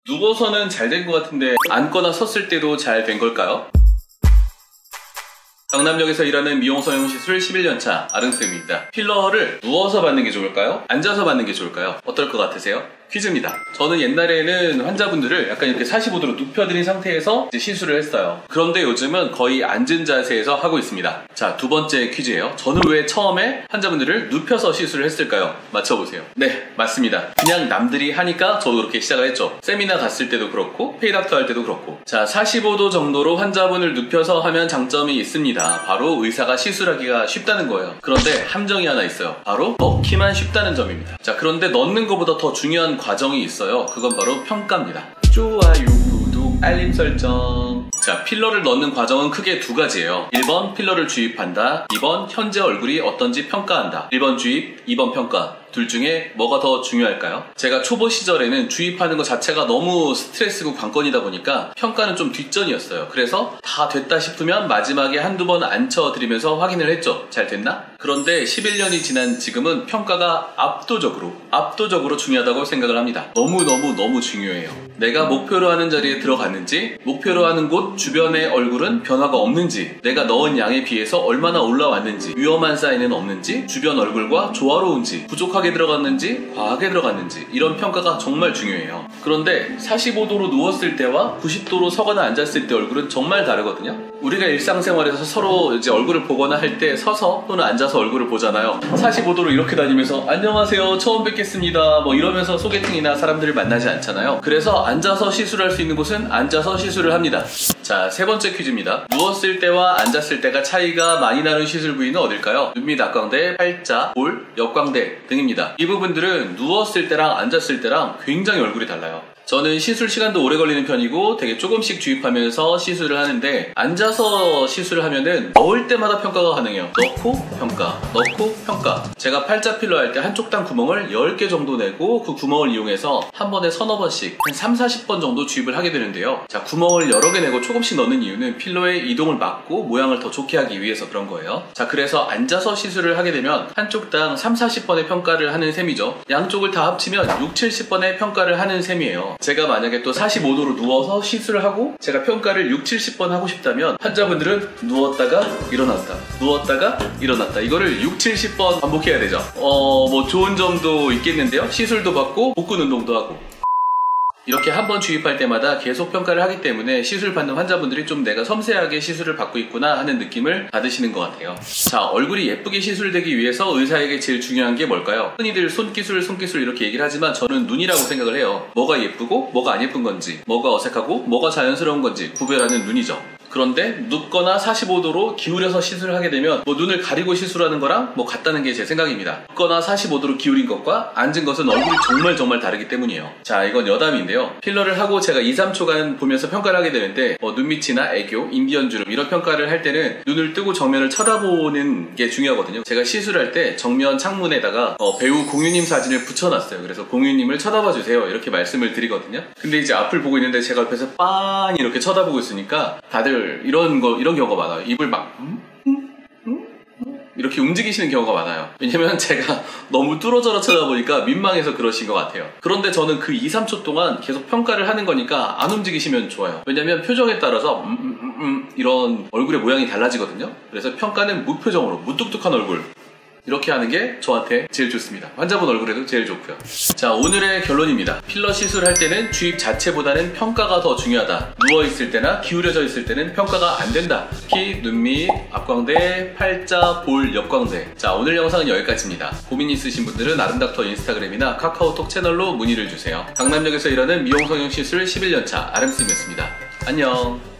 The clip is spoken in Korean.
누워서는 잘 된 것 같은데 앉거나 섰을 때도 잘 된 걸까요? 강남역에서 일하는 미용 성형 시술 11년차 아름쌤입니다. 필러를 누워서 받는 게 좋을까요? 앉아서 받는 게 좋을까요? 어떨 것 같으세요? 퀴즈입니다. 저는 옛날에는 환자분들을 약간 이렇게 45도로 눕혀드린 상태에서 시술을 했어요. 그런데 요즘은 거의 앉은 자세에서 하고 있습니다. 자, 두 번째 퀴즈예요. 저는 왜 처음에 환자분들을 눕혀서 시술을 했을까요? 맞춰보세요. 네, 맞습니다. 그냥 남들이 하니까 저도 그렇게 시작을 했죠. 세미나 갔을 때도 그렇고 페이닥터 할 때도 그렇고. 자, 45도 정도로 환자분을 눕혀서 하면 장점이 있습니다. 바로 의사가 시술하기가 쉽다는 거예요. 그런데 함정이 하나 있어요. 바로 넣기만 쉽다는 점입니다. 자, 그런데 넣는 것보다 더 중요한 과정이 있어요. 그건 바로 평가입니다. 좋아요, 구독, 알림 설정. 자, 필러를 넣는 과정은 크게 두 가지예요. 1번 필러를 주입한다. 2번 현재 얼굴이 어떤지 평가한다. 1번 주입, 2번 평가. 둘 중에 뭐가 더 중요할까요? 제가 초보 시절에는 주입하는 것 자체가 너무 스트레스고 관건이다 보니까 평가는 좀 뒷전이었어요. 그래서 다 됐다 싶으면 마지막에 한두 번 앉혀드리면서 확인을 했죠. 잘 됐나? 그런데 11년이 지난 지금은 평가가 압도적으로 중요하다고 생각을 합니다. 너무 중요해요. 내가 목표로 하는 자리에 들어갔는지, 목표로 하는 곳 주변의 얼굴은 변화가 없는지, 내가 넣은 양에 비해서 얼마나 올라왔는지, 위험한 사인은 없는지, 주변 얼굴과 조화로운지, 부족하게 들어갔는지, 과하게 들어갔는지, 이런 평가가 정말 중요해요. 그런데 45도로 누웠을 때와 90도로 서거나 앉았을 때 얼굴은 정말 다르거든요. 우리가 일상생활에서 서로 이제 얼굴을 보거나 할 때 서서 또는 앉아서 얼굴을 보잖아요. 45도로 이렇게 다니면서 안녕하세요, 처음 뵙겠습니다 뭐 이러면서 소개팅이나 사람들을 만나지 않잖아요. 그래서 앉아서 시술할 수 있는 곳은 앉아서 시술을 합니다. 자, 세 번째 퀴즈입니다. 누웠을 때와 앉았을 때가 차이가 많이 나는 시술 부위는 어딜까요? 눈 밑 앞광대, 팔자, 볼, 옆광대 등입니다. 이 부분들은 누웠을 때랑 앉았을 때랑 굉장히 얼굴이 달라요. 저는 시술 시간도 오래 걸리는 편이고 되게 조금씩 주입하면서 시술을 하는데, 앉아서 시술을 하면은 넣을 때마다 평가가 가능해요. 넣고 평가, 넣고 평가. 제가 팔자 필러 할 때 한쪽당 구멍을 10개 정도 내고 그 구멍을 이용해서 한 번에 서너 번씩 한 3, 40번 정도 주입을 하게 되는데요. 자, 구멍을 여러 개 내고 조금씩 넣는 이유는 필러의 이동을 막고 모양을 더 좋게 하기 위해서 그런 거예요. 자, 그래서 앉아서 시술을 하게 되면 한쪽당 3, 40번의 평가를 하는 셈이죠. 양쪽을 다 합치면 6, 70번의 평가를 하는 셈이에요. 제가 만약에 또 45도로 누워서 시술을 하고 제가 평가를 6, 70번 하고 싶다면 환자분들은 누웠다가 일어났다, 누웠다가 일어났다, 이거를 6, 70번 반복해야 되죠. 뭐 좋은 점도 있겠는데요. 시술도 받고 복근 운동도 하고. 이렇게 한 번 주입할 때마다 계속 평가를 하기 때문에 시술 받는 환자분들이 좀 내가 섬세하게 시술을 받고 있구나 하는 느낌을 받으시는 것 같아요. 자, 얼굴이 예쁘게 시술되기 위해서 의사에게 제일 중요한 게 뭘까요? 흔히들 손기술 이렇게 얘기를 하지만 저는 눈이라고 생각을 해요. 뭐가 예쁘고 뭐가 안 예쁜 건지, 뭐가 어색하고 뭐가 자연스러운 건지 구별하는 눈이죠. 그런데 눕거나 45도로 기울여서 시술을 하게 되면 뭐 눈을 가리고 시술하는 거랑 뭐 같다는 게 제 생각입니다. 눕거나 45도로 기울인 것과 앉은 것은 얼굴이 정말 다르기 때문이에요. 자, 이건 여담인데요. 필러를 하고 제가 2, 3초간 보면서 평가를 하게 되는데 눈밑이나 애교, 인비언 주름 이런 평가를 할 때는 눈을 뜨고 정면을 쳐다보는 게 중요하거든요. 제가 시술할 때 정면 창문에다가 배우 공유님 사진을 붙여놨어요. 그래서 공유님을 쳐다봐 주세요 이렇게 말씀을 드리거든요. 근데 이제 앞을 보고 있는데 제가 옆에서 빤히 이렇게 쳐다보고 있으니까 다들 이런 경우가 많아요. 입을 막 이렇게 움직이시는 경우가 많아요. 왜냐면 제가 너무 뚫어져라 쳐다보니까 민망해서 그러신 것 같아요. 그런데 저는 그 2, 3초 동안 계속 평가를 하는 거니까 안 움직이시면 좋아요. 왜냐면 표정에 따라서 이런 얼굴의 모양이 달라지거든요. 그래서 평가는 무표정으로, 무뚝뚝한 얼굴 이렇게 하는 게 저한테 제일 좋습니다. 환자분 얼굴에도 제일 좋고요. 자, 오늘의 결론입니다. 필러 시술할 때는 주입 자체보다는 평가가 더 중요하다. 누워있을 때나 기울여져 있을 때는 평가가 안 된다. 특히 눈밑, 앞광대, 팔자, 볼, 옆광대. 자, 오늘 영상은 여기까지입니다. 고민 있으신 분들은 아름닥터 인스타그램이나 카카오톡 채널로 문의를 주세요. 강남역에서 일하는 미용 성형 시술 11년차 아름쌤이었습니다. 안녕.